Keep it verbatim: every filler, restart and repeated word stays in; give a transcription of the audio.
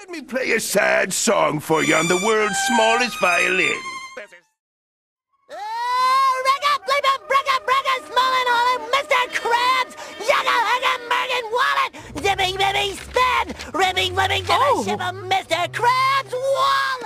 Let me play a sad song for you on the world's smallest violin. Zippy, bibby, spin! Ribbing, ribbing, Oh. Mister Krabs' Wallet!